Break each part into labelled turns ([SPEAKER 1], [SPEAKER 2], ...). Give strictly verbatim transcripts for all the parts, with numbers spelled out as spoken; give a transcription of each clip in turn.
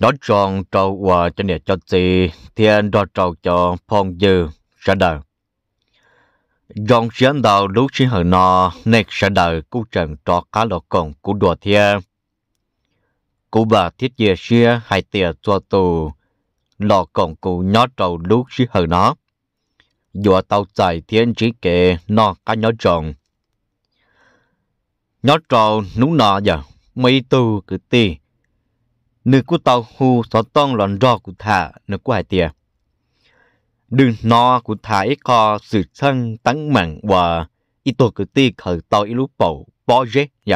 [SPEAKER 1] nó tròn trâu và cho nên cho chị thiên đó trâu cho phong dư sẽ đời dòng chiến đầu lúc chiến hở nó nên sẽ đời cú trận cho cá lọ cổng cú đùa thiên cú bà thiết dìa xia hay tiệt cho tù lọ cổng cú nhót trâu lúc chiến hở nó dùa tàu chạy thiên trí kệ nó cá nhót tròn nhót trâu nú nọ giờ mấy tu cứ tì nữ của tàu hù xóa tông lòn rò của thả nữ của hải tiệt đừng nó của thả ít có sự thân tăng mạnh và ít tổ cứ tì khởi tàu ít lúc bầu bỏ dễ dạ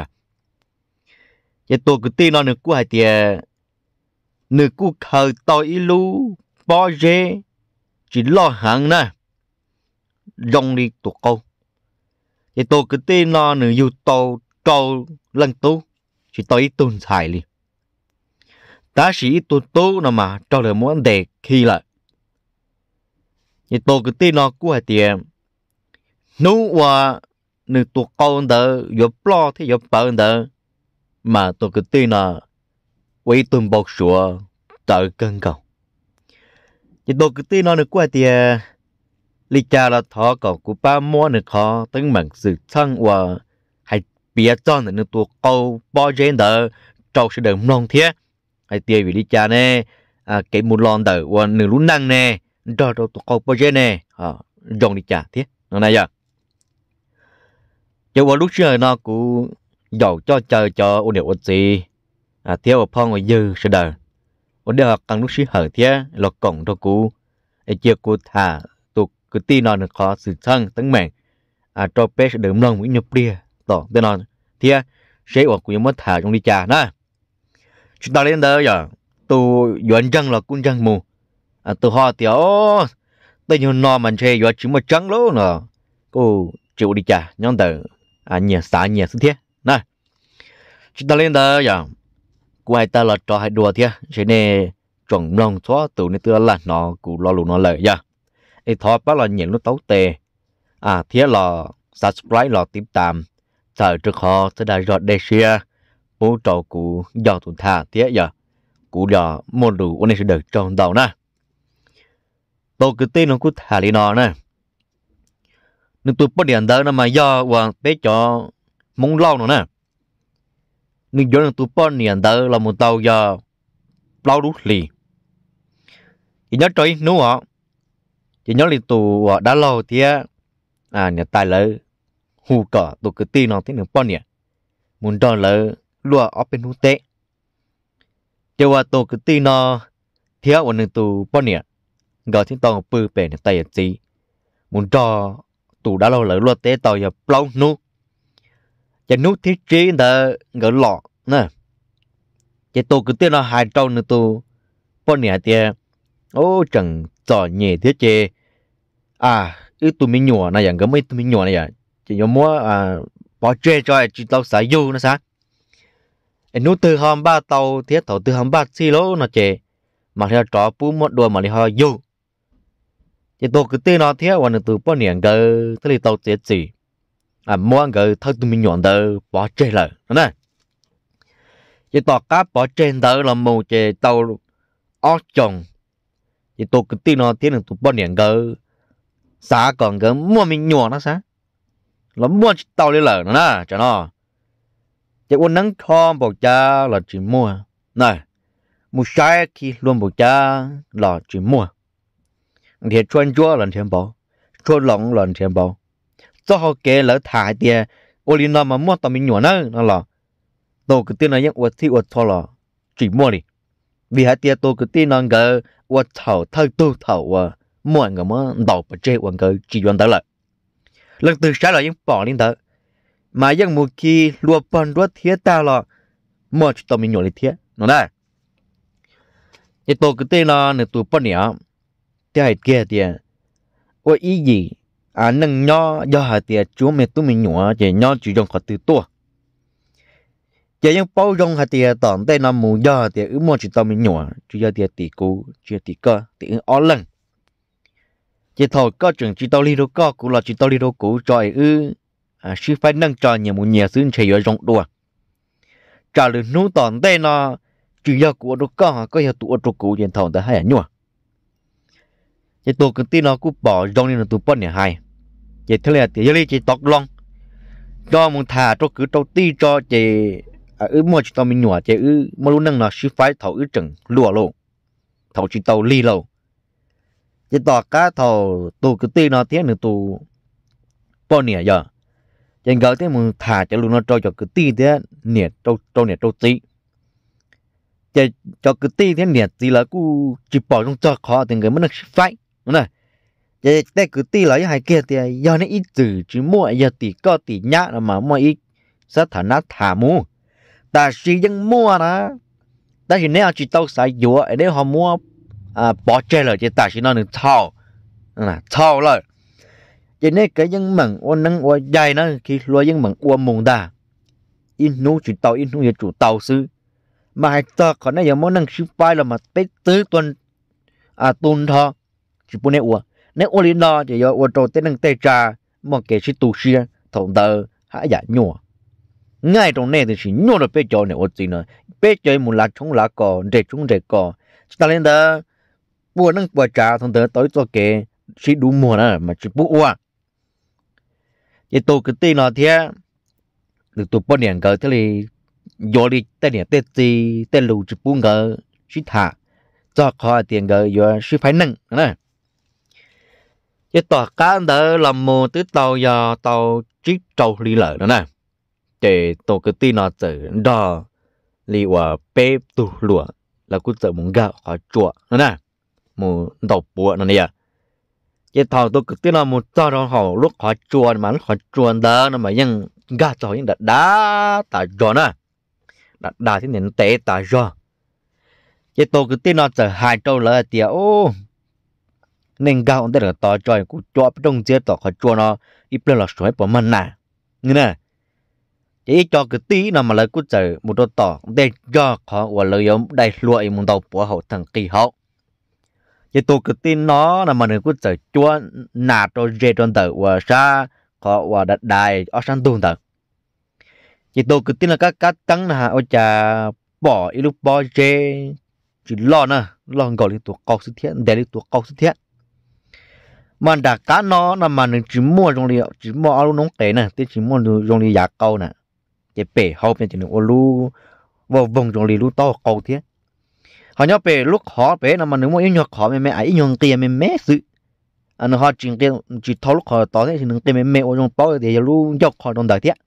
[SPEAKER 1] vậy tổ cứ tì nó nữ của hải tiệt nữ của khởi tàu ít lúc bỏ dễ chỉ lo hàng nè rong đi tổ câu vậy tổ cứ tì nó nữ yêu tàu trâu lần tu chỉ tàu ít tuần xài đi ta sĩ tu tu nó mà cho được muốn đề khi lại như tôi cứ tin nó của hai tiền nếu mà nữ tu con đó có lo thì có bao đó mà tôi cứ tin là với tuần bọc sủa tự cân cầu như tôi cứ tin nó được của hai tiền lý cha là thọ cầu của ba mua được khó tính bằng sự thân và hay biết cho nữ tu câu bao giờ đó trâu sẽ được nông thiết hay tiền vì đi cha nè à cái một lon đầu và nửa lún năng nè cho cho tụi câu bao giờ nè à dùng đi cha thế nó này giờ cho vào lúc chơi nó cũng giàu cho chờ cho ôn điều gì à theo ở phong ở dư sẽ đời ôn điều càng lúc xí hở thế lọt cổng cho cú để chia cú thả tụi cứ tin nó được có sự thân tấn mạnh à cho bé sẽ đỡ nông với nhập bia tỏ tên nó thế sẽ ở cũng mất thả trong đi cha nè chúng ta lên đó giờ tôi dọn răng là cũng răng mù à tôi họ thì ó tôi nhiều nọ mình chơi dọn chỉ một trắng lố nè cô chịu đi chả nhóm tờ à nhẹ xả nhẹ sức thiết nè chúng ta lên đó giờ quay ta là trò hay đùa thế cho nên trồng lòng xóa tụ nên tôi là nó cũng lo lụt nó lợi giờ thì thọ bắt là nhện nó tấu tề à thế là subscribe là tiếp tạm chờ trước họ sẽ đã dọn đề share bố trò của do tụi thà thế giờ của giờ môn đủ anh sẽ được trong đầu nè tôi cứ tin nó cứ thà đi nó nè nên tôi bắt điện đó nó mà do và bé cho muốn lâu nữa nè nên do tôi bắt điện đó là một tàu giờ lâu đủ lì thì nhớ trời đúng không chỉ nhớ là tôi đã lâu thì à nhà tài lợi hù cỏ tôi cứ tin nó thế nữa bắt điện muốn cho lợi lúa ở bên hút tệ, choว่าตัวคือตีนอเที่ยววันหนึ่งตัวป้อนเนี่ยก็ที่ต้องปืนเป็นแต่ยังจีมุนจอตัวด้าเราเลยลวดเตะต่ออย่าเปล่านุจะนุที่จีนเด้อก็หลอกนะจะตัวคือตีนอหายเจ้าหนึ่งตัวป้อนเนี่ยเตี้ยโอ้จังจ่อเหนี่ยเที่ยเจอ่าอีตัวมีหนัวนะอย่างก็ไม่ตัวมีหนัวนะอย่างจะยอมว่าอ่าพอเจจอยจีเราสายยูนะซะnút từ hòm ba tàu thiết thầu từ hòm ba xí lỗ nó chè mà theo trò bú một đùa mà đi họ dù thì tôi cứ tin nó thiết và nó từ bao niệm gờ tới đi tàu chết gì à mua gờ thôi tụi mình nhọn tờ bỏ chè lại nè thì tàu cá bỏ trên tờ là mù chè tàu ót chồng thì tôi cứ tin nó thiết là tụi bao niệm gờ xã còn gờ mua mình nhọn nó xã nó mua tàu đi lở nó nè cho nó chỉ uốn nắng thom bầu cha là chỉ mua này mua sai khi luôn bầu cha là chỉ mua thì chuyên chúa là tiền bảo chuyên lỏng là tiền bảo cho họ kể lỡ thải tiền ôi nó mà mua tao mình nhổ nó nó là tôi cứ tin là những uất thì uất thôi là chỉ mua đi vì hai tiền tôi cứ tin là cái uất thầu thâu tu thầu à mua người mà đầu bật chơi uất cái chỉ dọn tới lại lần từ sáng là những bỏ lên tới màยังmột khi lúa bần lúa thiết ta là mua cho tao mình nhổ lên thiết nó đây cái tôi cứ tên là nửa tuổi bao nhiêu cái hai kia tiền ôi ý gì à nâng nho do hai tiền chúa mẹ tụi mình nhổ chỉ nho chỉ dùng khỏi từ tua chỉ những bao dùng hai tiền tỏng tên là mù do tiền ứ mua chỉ tao mình nhổ chỉ do tiền tỷ cú chỉ tỷ cơ tỷ ó lần chỉ thôi có chừng chỉ tao đi đâu có cũng là chỉ tao đi đâu cũ trời ư à sư phải nâng trò nhiều một nhiều xứ chơi ở rộng đùa trả lời nú tòn đây nó chỉ do của nó có có giờ tụ tụ cụ điện thầu ta hay à nhua cái tụ cái tin nó cũng bỏ rong lên là tụ bớt nhà hai vậy thế là thì giờ chỉ tóc long cho một thà cho cứ đầu ti cho chị à ứ mua chỉ tao mình nhua chị ứ mua luôn năng là sư phái thầu ứ chừng lùa luôn thầu chỉ tàu ly lâu chỉ tỏ cá thầu tụ cái tin nó thế nữa tụ bao nhiêu giờ trên gỡ thế một thà cho luôn nó cho cho cái ti thế nhiệt trâu trâu nhiệt trâu tí cho cho cái ti thế nhiệt gì là cứ chỉ bỏ trong cho khó thì người mới được phải đúng không vậy đây cái ti là hai kia thì do nó ít từ chỉ mua giờ tỷ có tỷ nhá mà mua ít rất thà nát thà mua ta chỉ dân mua đó ta chỉ nếu chỉ tao xài dừa nếu họ mua à bỏ chơi rồi chỉ ta chỉ nói được thao là thao rồi cho nên cái dân mặn ôn năng ôn dài nó khi loài dân mặn ôn mùng đà in nú chủ tàu in nú giờ chủ tàu sư mà hai ta còn nãy giờ món năng sư phai là mà tết tứ tuần à tuần thọ chỉ bún nè ua nè ua lên đó chỉ giờ ua trâu tết năng tê trà mà kể chỉ tu xia thòng tờ hãy giả nhua ngay trong này thì chỉ nhua được bê cho nè ua gì nữa bê chơi một lá trống lá cò rễ trống rễ cò ta lên đó bùa năng bùa trà thòng tờ tới cho kể chỉ đủ mùa nữa mà chỉ bùa ua cái tổ cái tin nó thế được tổ bao nhiêu cái thế này vô đi tên này tên gì tên lù chỉ buông cái chỉ thả cho khó tiền cái vô chỉ phải nâng nè cái tổ cá đó làm mồ tới tàu giờ tàu chỉ trâu lì lợ nữa nè để tổ cái tin nó tự đò lì và bếp tủ lụa là cũng tự muốn gạo khỏi chuột nữa nè mồ tàu bùa nữa nè cái thầu tôi cứ tin là một trò đó họ lúc họ chuồn mà lúc họ chuồn đó nó màยังgà cho những đặt đá tại giò nè đặt đá thì nên té tại giò cái tôi cứ tin là giờ hai trâu là tiệt ô nên gà ông ta được tỏi trời cũng cho trong chế tỏi họ chuồn nó ít lên là sỏi bỏ mình nè như nè cái cho cái tí nào mà lại cứ chờ một đôi tỏi đây do họ và lợi dụng đây loại một đầu của hậu thằng kỳ hậu cái tôi cứ tin nó là mà người cứ chờ chúa nạt rồi dễ trong tờ và sa họ và đặt đài ở sang tuần tờ cái tôi cứ tin là các các tăng là ở trà bỏ ít lúc bỏ dễ chỉ lo nè lo gọi lên tuổi cầu sự thiết để lên tuổi cầu sự thiết mà đã cá nó là mà người chỉ mua trong liệu chỉ mua áo nóng tệ nè thì chỉ mua được trong liệu giá câu nè cái bể hậu bên chỉ được ô lu vào vòng trong liệu lu to cầu thiết họ nhớ về lúc họ về là mà nếu mà yêu nhọc họ mẹ mẹ ấy nhung tiền mẹ mẹ sự anh họ chỉ tiền chỉ thâu lúc họ tỏ thế thì đừng tiền mẹ mẹ ở trong bao thì giờ luôn dọc họ trong đời thế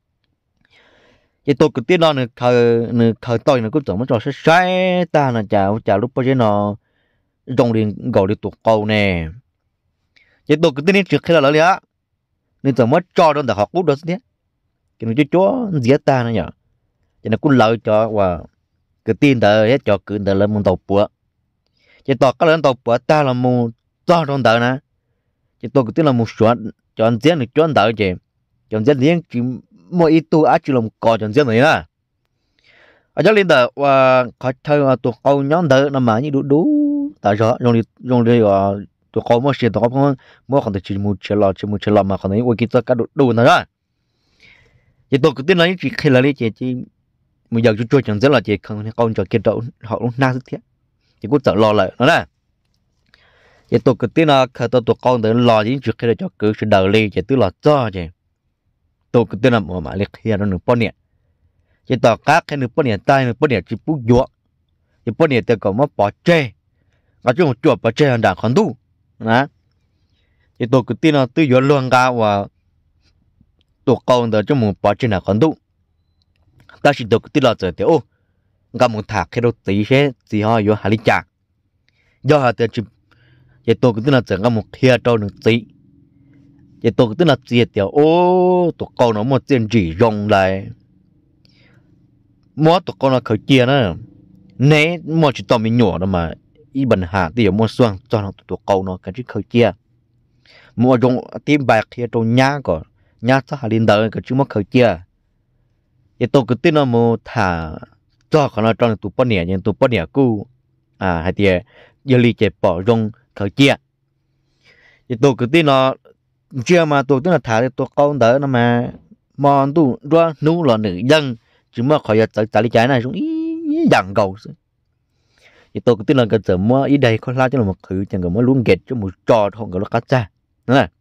[SPEAKER 1] cái tôi cứ tin nó nữa khờ nữa khờ tôi nữa cứ tưởng nó cho sẽ sai ta là chào chào lúc bao giờ nó trong liền gọi đi tụt cầu nè cái tôi cứ tin đến trước khi là lợi á nên tưởng mất cho trong đời họ cút đó thế cái nó cho chúa giết ta nữa nhở cho nên cũng lợi cho và cái tin tờ hết cho cứ tờ lên một tàu bữa chỉ tàu các lên tàu bữa ta là một cho trong tờ nè chỉ tôi cứ tin là một số chọn diễn được chọn tờ chứ chọn diễn diễn chỉ mỗi ít tu ác chỉ làm cò chọn diễn này nè ở chỗ lên tờ và khó chơi mà tụi câu nhóm tờ nằm mà như đủ đủ tại sao dùng đi dùng đi và tụi câu mua xe tụi câu mua còn được chỉ mua chơi lò chỉ mua chơi lò mà còn đấy ôi kia tất đủ đủ nữa đó chỉ tôi cứ tin là chỉ khi là đi chỉ chỉ bây giờ chú chẳng rất là chỉ không con cho kiến trâu họ cũng na rất thiết chỉ cũng sợ lo lại nó nè vậy tôi cứ tin là khởi tôi tụi con tới lo những chuyện khi để cho cứ sự đầu đi chỉ tức là cho chứ tôi cứ tin là một mà liệt hiện nó nửa bao nhiêu chỉ tao các cái nửa bao nhiêu tay nửa bao nhiêu chỉ bút dọa chỉ bao nhiêu tôi còn mất bỏ chê ở chỗ một chỗ bỏ chê hàng đảng khoản tu nè chỉ tôi cứ tin là tôi dọa luôn cả và tụi con tới chỗ một bỏ chê hàng khoản tu ta chỉ được tin là giờ thì ô gặp một thằng khi đâu tí thế thì họ vô hà lý chả do họ từ chỉ vậy tôi cũng tin là giờ gặp một kia trâu được tí vậy tôi cũng tin là gì thì ô tụi con nó một tiền chỉ rong lại mua tụi con là khởi chia nữa nè mua chỉ tao mình nhỏ đâu mà y bẩn hạ thì mua xoang cho nó tụi con nó cái chỉ khởi chia mua trong tim bạc kia trong nhà có nhà sao hà lý đời cái chỉ mua khởi chia vậy tôi cứ tin là một thà cho con nó trong tụ bao nhiêu nhưng tụ bao nhiêu cú à hay thì giờ li chạy bỏ rong khởi chia vậy tôi cứ tin là chưa mà tôi tin là thà tôi con đỡ nó mà mòn tụ ra nú là nữ dân chứ mà khỏi giờ chạy chạy đi chạy này xuống ý dặn cầu thì tôi cứ tin là cái giờ mua ý đây có la cho là một thứ chẳng có mua luôn ghét cho một trò không có nó cắt ra nữa này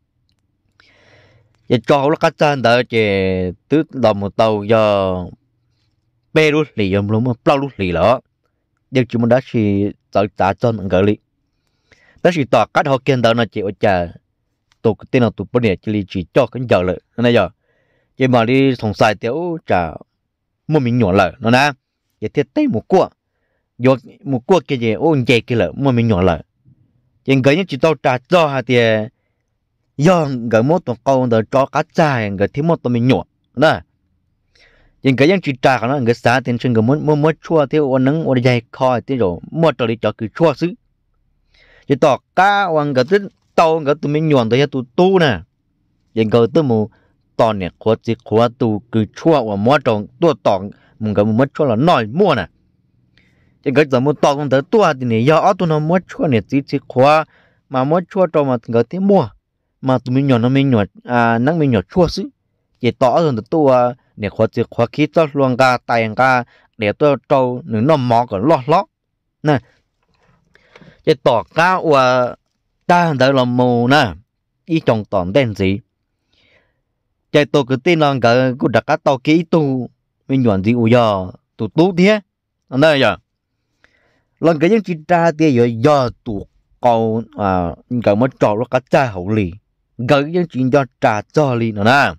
[SPEAKER 1] thì trò nó cắt ra đó chỉ tứ đồng một tàu giờ bê luôn lì em luôn mà bao luôn lì lỡ nhưng chúng mình đã chỉ tạo trả cho những cái lì đó chỉ tỏ cách họ kiên đó là chỉ ở chờ tôi cứ tin là tôi bữa nay chỉ chỉ cho cái giờ lại này giờ chỉ mà đi sống sai tiểu trả mua mình nhỏ lại nó nè chỉ thiết tay một cua vô một cua cái gì ôn dây cái lợ mua mình nhỏ lại chỉ cái những chỉ tao trả cho hả thì do cái mốt tao câu đó cho cá trai cái thứ mốt tao mình nhỏ nè chỉ cái những chỉ trả nó cái giá tiền trên cái mốt mốt mốt chua thì ôn nắng ôn dây coi thì rồi mốt tao đi cho cái chua xứ chỉ tao cá hoàng cái thứ tao cái tụi mình nhỏ tới tụi tu nè chỉ cái tụi mình tao nè khó chỉ khó tụi cái chua và mốt trong tua tao mình cái mốt chua là nói mua nè chỉ cái giờ muốn tao cũng tới tua thì này do tụi nó mốt chua nè chỉ chỉ khó mà mốt chua trong mà cái thứ mua mà tụi mình nhỏ nó mình nhỏ à nắng mình nhỏ chua xứ chỉ tao rồi tua nè khó chỉ khó khí tao luôn cả tay cả để tôi trâu nữa nó mò còn lót lót nè chỉ tao cá và ta đợi làm mù nè ý trong toàn đen gì chạy tôi cứ tin là cái cứ đặt cá tàu kỹ tu mình nhận gì ủi giờ tu tu thế anh đây giờ lần cái những chuyện ra thì giờ giờ tu câu à cái mất trò nó cá cha hậu lì cái những chuyện do trả cho lì nữa nè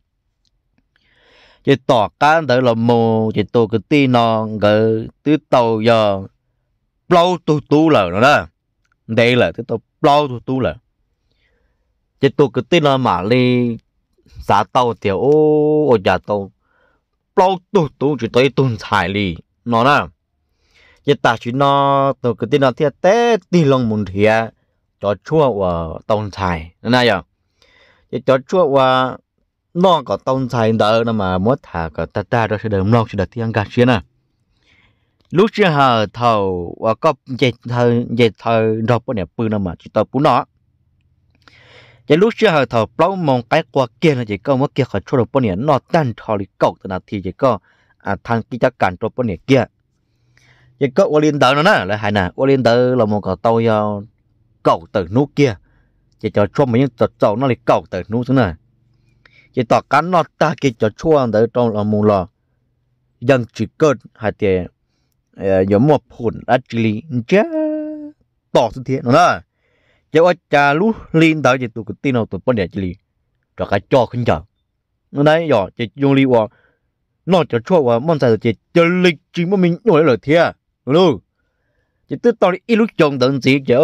[SPEAKER 1] chạy tỏ cá đợi làm mù chạy tôi cứ tin là cái từ tàu giờ lâu tu tu là nữa nè đây là từ tàu lâu tu tu là chỉ tôi cứ tin là mà đi giá tàu thì ô ở nhà tàu bao tu tu chỉ tới tuần xài đi nó nè chỉ ta chỉ nó tôi cứ tin là thiệt té đi lòng muốn thiệt cho chua và tuần xài nên này à chỉ cho chua và nó có tuần xài đỡ nó mà mất thả có ta ta đó sẽ đỡ nó sẽ đỡ tiếng gạt xuyên à lúc chưa hờ thầu và có dệt thời dệt thời đọc cái này bự nó mà chỉ tao bún nó chỉ lúc chưa hờ thầu bao mong cái qua kia là chỉ có mất kia khỏi cho được bao nhiêu nó tan thò đi cậu từ nào thì chỉ có à thằng kia chắc cản cho bao nhiêu kia chỉ có qua liên tờ nó nè là hai nè qua liên tờ là một cái tàu do cậu từ nút kia chỉ cho cho mấy những tàu nó đi cậu từ nút xuống này chỉ tỏ cắn nó ta kia cho chua tới trong là mù lò dân chỉ cơn hai tiền giống một phun actually chứ tỏ sự thiện nó nè giờ ở cha lú liên tới thì tụi cái tin nào tụi vấn đề chỉ cho cái cho khinh chờ nó đấy rồi chỉ dùng li qua nó cho chua qua mong sao chỉ cho lịch chỉ mà mình nói lời thiệt luôn chỉ tức tao đi ít lúc chồng等gì chứ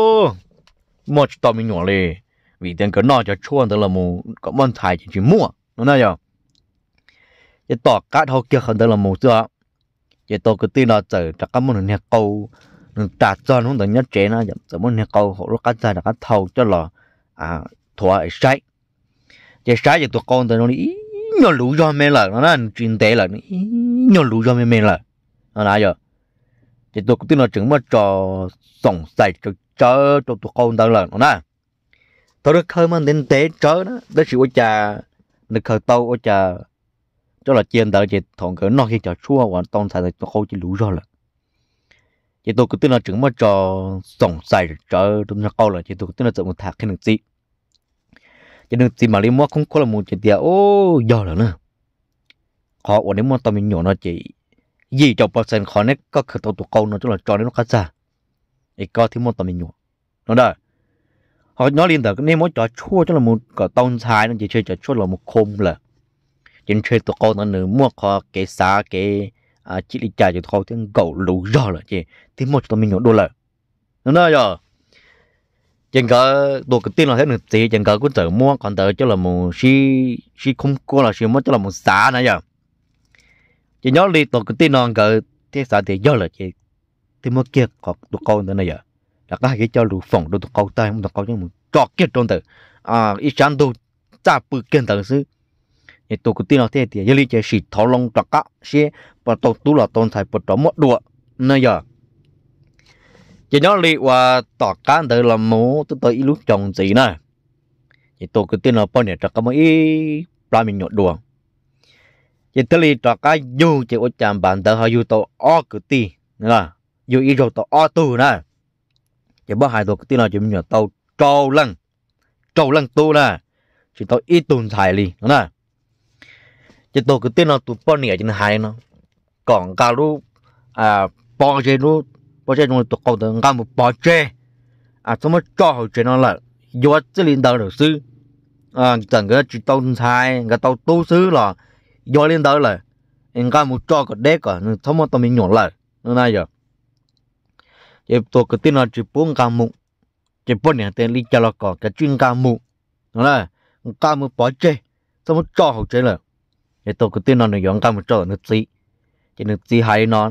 [SPEAKER 1] một tao mình nhỏ lên vì tiền cái nó cho chua đó là một có món thái chỉ chỉ mua nó đấy rồi chỉ tỏ cá thau kia không đó là một chưa chỉ tao cái tin nào chờ cho các món này câu trả cho nó等nhất chế nó giờ muốn nghe câu họ nó cắt ra là cắt thầu cho là à thua sai chỉ sai thì tụi con tụi nó đi nhỏ lú cho mẹ là nó là chuyện tệ là nhỏ lú cho mẹ mẹ là nó là giờ chỉ tụi cái nó chứng mà cho sống sạch cho cho cho tụi con tụi là nó nè tôi được khơi mà đến tế chớ đó đó sự ôi trà được khơi tàu ôi trà cho là chiên tờ chỉ thằng cái nó khi cho chua hoàn toàn sai tụi con chỉ lú rồi là chỉ tôi cứ tin là chứng mà cho sống sạch cho tôi nó câu là chỉ tôi cứ tin là một thạc cái được gì chỉ được gì mà đi mua không có là một chuyện tiền ô giờ là nữa họ ở đây mua tao mình nhỏ nó chỉ gì cho percent khó nhất có khởi tàu tụ câu nó cho là cho nó cắt ra thì có thì mua tao mình nhỏ nó đó họ nói liên tục nên mỗi trò chua cho là một cái tông thái nó chỉ chơi trò chua là một khung là chỉ chơi tụ câu nó nữa mua khó cái xa cái à chỉ đi chạy cho thôi tiếng gầu lú rồi là chị thì một tụi mình nhỏ đô la nó nói rồi chẳng có đồ cái tiền là thế được gì chẳng có cũng tự mua còn tự cho là một xí xí không có là xí mất cho là một xã nữa giờ chị nhớ đi đồ cái tiền nó cái thế xã thì do là chị thì mua kia có đồ câu nữa này giờ là có cái cho lú phòng đồ câu tay không đồ câu cho một trò kia trong tự à ít sáng đồ cha bự kiên tự sư thì tôi cứ tin là thế thì giờ đi chơi xịt tháo lông trọc cá xe và tôi tú là tôi thấy một trong một đùa nơi giờ chỉ nhớ đi và tỏ cá từ làm mũ tôi tới lúc trồng gì nè thì tôi cứ tin là bao nhiêu trọc cá mấy ba mình nhọt đùa chỉ tới đi trọc cá du chỉ ở chạm bàn tới họ du tôi ó cứ ti nữa dù ý rồi tao o tu nè chỉ bao hai tao cái tin là chỉ mình tao trâu lăng trâu lăng tu nè chỉ tao ít tuần xài đi nè chỉ tao cái tin là tụi bao nhiêu trên hai nó còn cả lúc à bao nhiêu lúc bao nhiêu lúc tụi cậu tụi cam một bao nhiêu à xong rồi cho họ chuyện nó là do cái liên đạo được sư à chẳng cái chỉ tao xài cái tao tu sư là do liên đạo là anh cam một cho cái đấy cả nên xong rồi tao mình nhổn lại nó này giờ chỉ tụi cái tin là chỉ bốn cam một chỉ bốn nhà tên đi cho nó có cái chuyên cam một nó là cam một bao nhiêu xong rồi cho họ chuyện là thì tôi cứ tin nó là giống cam một chỗ nước gì chỉ nước gì hay nó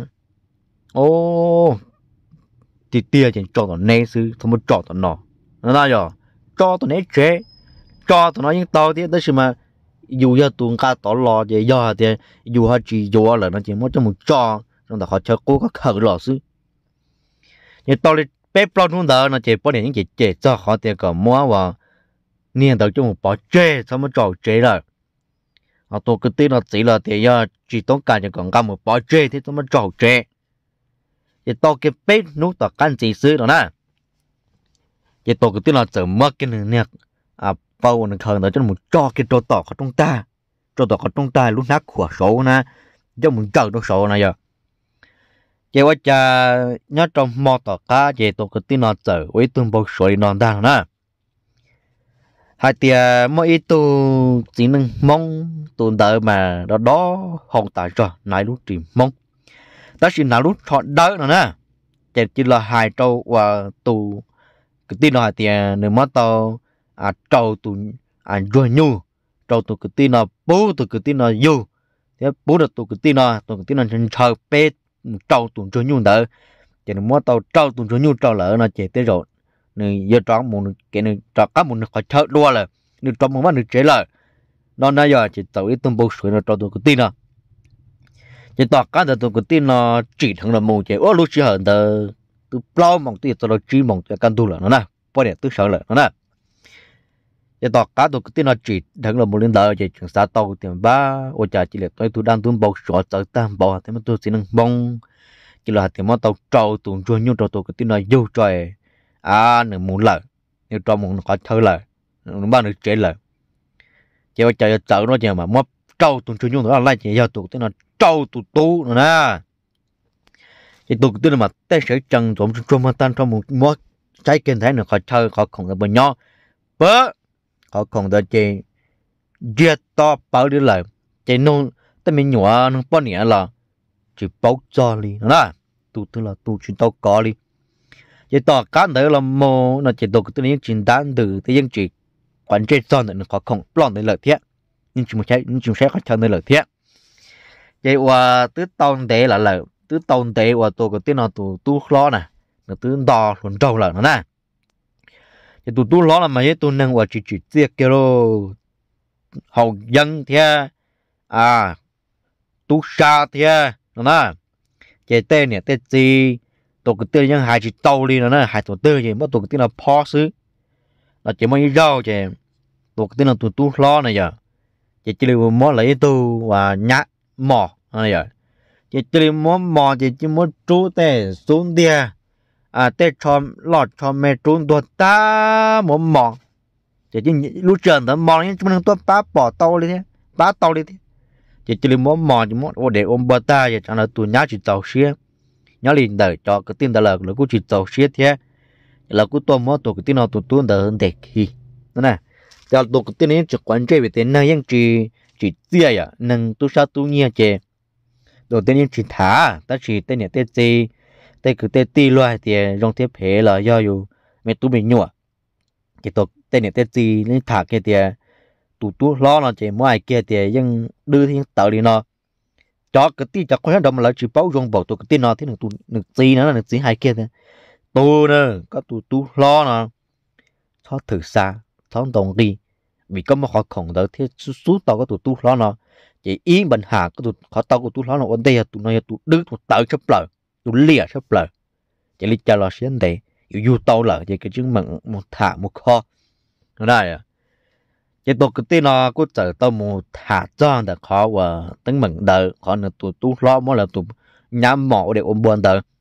[SPEAKER 1] ô thì tia chỉ cho nó nấy sư xong rồi cho nó nó là giờ cho tụi nó chế cho tụi nó những tao thì đó mà dù cho tụi cá tỏ lò vậy do thì dù họ chỉ dù là nó chỉ muốn cho một cho xong rồi họ chơi cố các khởi lò sư như tao đi bếp lo luôn đó nó chỉ bỏ điện những chỉ chế cho họ thì còn mua và niên đầu cho một bỏ chế xong rồi trò chế rồi họ tôi cứ tin là chỉ là thì do chỉต้องการจะcòn cầm một bỏ chế thì tôi mới trò chế thì tôi cái bếp nút tao căn gì xứ đó nè thì tôi cứ tin là chờ mất cái này nè à bao nó khởi nó cho một cho cái trò tỏ của chúng ta trò tỏ của chúng ta lúc nát khỏa số nè cho một chờ nó số này giờ chỉว่าจะnhớ trong mò tỏ cá thì tôi cứ tin là chờ với tương bao số non đang nè hai tia mỗi ít tu chỉ nên mong tu đợi mà đó đó hồng tại rồi nãy lúc tìm mong đó chỉ là lúc họ đợi nữa nè chỉ chỉ là hai trâu và tu cái tin là hai tia nếu mà tao à trâu tu à rồi nhu trâu tu cái tin là bố tu cái tin là du thế bố được tu cái tin là tu cái tin là chân chờ pe trâu tu rồi nhu đỡ chỉ nếu mà tao trâu tu rồi nhu trâu lỡ nó chỉ tới rồi người giờ tròn một cái người tròn các một người khỏi chơi đua là người tròn một mắt người chế lời nó nãy giờ chỉ tàu ít tôm bông suối nó tròn tụi cái tin à chỉ tao cá tụi cái tin nó chỉ thằng là mù chế ô lúc chỉ hận tờ tụi plau mỏng tụi tao chỉ mỏng tụi căn tu là nó nè bao nhiêu tụi sợ là nó nè chỉ tao cá tụi cái tin nó chỉ thằng là một lên đời chỉ chẳng xa tàu tiền ba ô chả chỉ là tôi tụi đang tụi bông suối tao tam bò thế mà tôi chỉ能bông chỉ là tiền mà tao trâu tụi rồi nhiêu trâu tụi cái tin nó vô trời à nửa muốn lời nếu cho một có thơ lời nó bao được chế lời chỉ có chờ chờ nó chỉ mà mất trâu tụi chuyên dụng đó là chỉ do tụi tên là trâu tụi tu nữa nè thì tụi tên là mà té sẽ chân giống trong mà tan trong một mua trái kinh thế nữa khỏi thơ khỏi không được bao nhiêu bớ khỏi không được chỉ giết to bảo đi lời chỉ nông tên mình nhỏ nó bao nhiêu là chỉ bảo cho đi nè tụi tên là tụi chuyên tao có đi chỉ tỏ cá nữa là mồ nó chỉ tỏ cái những chuyện đáng từ thì những chuyện quan trọng hơn nó có không plon để lợi thiệt nhưng chúng sẽ nhưng chúng sẽ có chân để lợi thiệt vậy và tứ tông để là lợi tứ tông để và tôi cái tiếng nào tụ tu lo nè nó tứ đò luôn trâu là nó nè thì tụ tu lo là mà tôi nâng và chỉ chỉ tiếc kia rồi hậu dân thiệt à tu sa thiệt nó nè cái tên này tên gì tụi cái tên những hai chỉ tàu đi nữa nè hai tụi tư gì mà tụi cái tên là phó sứ là chỉ mới rau chứ tụi cái tên là tụi tu lo này giờ chỉ chỉ là món lấy tu và nhát mò này giờ chỉ chỉ là món mò chỉ chỉ muốn trú tè xuống đia à tè cho lọt cho mẹ trốn tuột ta món mò chỉ chỉ lúc trần đó mò nhưng chúng mình tuột bá bỏ tàu đi thế bá tàu đi thế chỉ chỉ là món mò chỉ món ô để ôm bờ ta vậy chẳng là tụi nhát chỉ tàu xía nhớ liền đời cho cái tin đó là nó cũng chỉ tàu xía thế là cũng tôi mua tụi cái tin nào tụi tôi đỡ hơn để khi đó nè cho tụi cái tin này chỉ quan trọng về tiền này nhưng chỉ chỉ tiền à nâng tôi sao tôi nghe chứ đầu tiên chỉ thả ta chỉ tên này tên gì tên cứ tên ti loài thì trong thế phế là doอยู่mẹ tôi bị nhụa cái tụi tên này tên gì nên thả cái tiền tụi tôi lo là chỉ mua ai kia tiền nhưng đưa thì tạo đi nó cho cái tin chắc khỏe đâu mà lại chỉ bảo dùng bảo tụi cái tin nó thế được tụi được gì nữa là được gì hai kia thế tôi nữa có tụi tôi lo nè cho thử xa cho đồng đi vì có một họ khổng đó thế suốt tao có tụi tôi lo nè chỉ ý bệnh hạ có tụi họ tao có tụi lo nè vấn đề tụi nó tụi đứt tụi tao chấp lời tụi lìa chấp lời chỉ lý cho lo xuyên đấy yêu tao là chỉ cái chứng mận một thả một kho nó đây à chỉ tụi cái tin nó có trở tao một thả cho để khó và tính mận đời còn là tụi tôi lo mới là tụi nhám mỏ để ôm buồn đời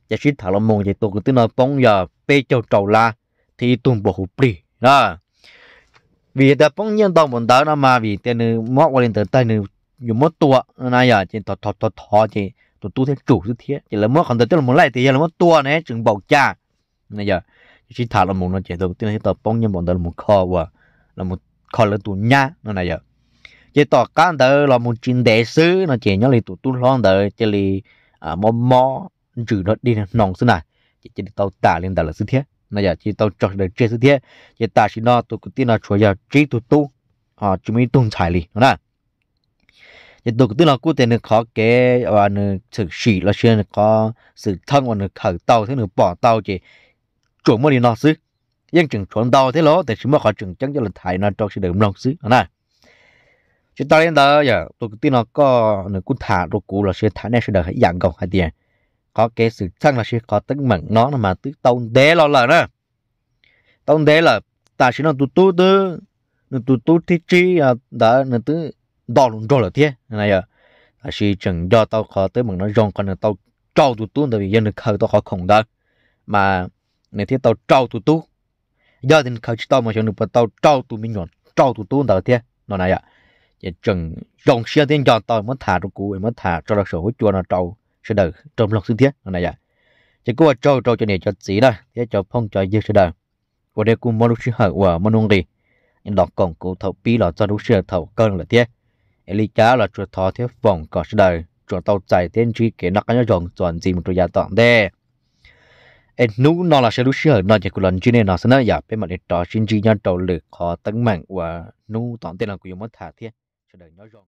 [SPEAKER 1] chỉ chỉ thảo là mông chỉ tôi cứ tin là bông giờ bê châu trầu la thì tuần bộ hụp đi đó vì ta bông nhiên tao muốn tới nó mà vì tên nữ mót qua lên tới tay nữ dùng mót tua này giờ chỉ thọ thọ thọ thọ chỉ tụi tôi thấy chủ thứ thiết chỉ là mót còn tới tức là muốn lại thì giờ là mót tua này chừng bầu cha này giờ chỉ thảo là mông nó chỉ tôi tin là tao bông nhiên bọn tới là một kho và là một kho là tụi nhá nó này giờ chỉ tao cán tới là một chuyện đại sứ nó chỉ nhớ là tụi tôi lo tới chỉ là à mò mò trừ nó đi nòng xưa này chỉ chỉ tao tả lên tả là sự thiết này giờ chỉ tao cho được chơi sự thiết chỉ tả chỉ nó tôi cứ tin là chúa giờ chỉ tụi tu à chúng mình tung chạy đi nè chỉ tôi cứ tin là cụ thể nó khó cái và nó thực sự là chuyện có sự thân và nó khởi tàu thế nó bỏ tàu chỉ chuẩn mới đi nó xứ nhưng chừng chuẩn tàu thế lỗ thì chúng mà họ chừng chắc cho là thải nó cho sự được nòng xứ nè chỉ tao lên đó giờ tôi cứ tin là có nó cũng thả rồi cụ là sẽ thả này sẽ được dạng cầu hai tiền có cái sự thân là sẽ có tính mặn nó mà tức tông đế lo là nữa tông đế là ta chỉ nó tụt tụt tứ nó tụt tụt thì chi à đã nó tứ đỏ luôn rồi là thế này à là chỉ chừng do tao khó tới mặn nó rong còn là tao trâu tụt tụt tại vì dân được khơi tao khó khổng đó mà nếu thế tao trâu tụt tụt do thì khơi tao mà cho được tao trâu tụt mình nhọn trâu tụt tụt đó thế nó này à chỉ chừng rong xe tiền cho tao mới thả được cụ mới thả cho nó sổ chua nó trâu sẽ đời trong lòng sinh thiết này vậy chỉ có trâu trâu cho này cho gì đó thế cho phong cho dư sẽ đời và đây cũng muốn lúc sinh hở và muốn nông đi nhưng đọc còn cụ thầu pi là cho lúc sinh thầu cơn là thế eli cá là chuột thọ thế vòng còn sẽ đời chuột tàu chạy tên truy kế nó cái rồng toàn gì một trò giả tọn đây em nú nó là sẽ lúc sinh hở nó chỉ có lần chuyên này nó sẽ nói giả bên mặt để trò sinh chi nhân trâu lực khó tấn mạnh và nú tọn tên là của muốn thả thế sẽ đời nó rồng